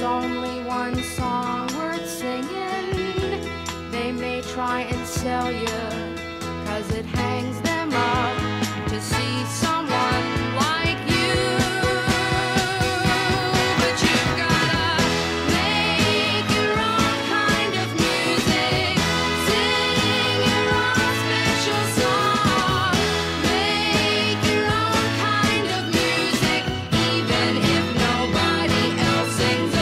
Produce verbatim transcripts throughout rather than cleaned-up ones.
only one song worth singing. They may try and sell you, cause it hangs them up to see someone like you. But you've gotta make your own kind of music, sing your own special song, make your own kind of music, even if nobody else sings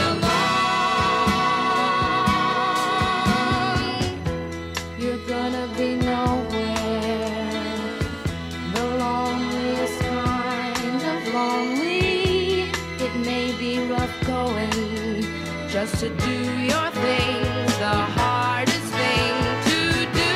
along. You're gonna be nowhere, the loneliest kind of lonely. It may be rough going just to do your things, the hardest thing to do.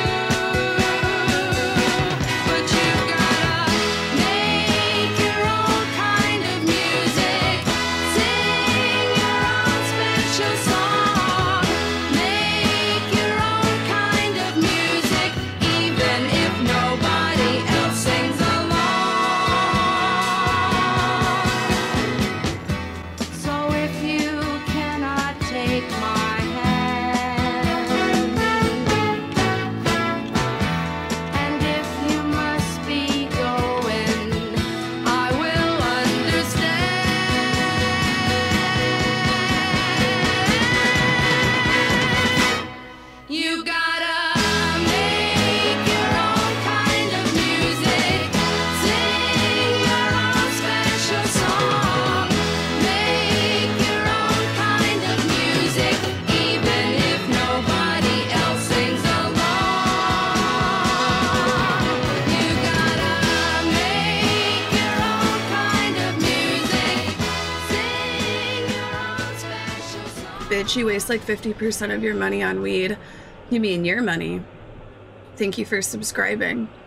But you've gotta make your own kind of music, sing your own special song, make your own kind of music, even if nobody else sings along. So if you cannot take my hand, and if you must be going, I will understand. You gotta make your own kind of music, sing your own special song, make your own kind of music, even if nobody else sings along. You gotta make your own kind of music, sing your own special song. Bitch, you waste like fifty percent of your money on weed. You mean your money. Thank you for subscribing.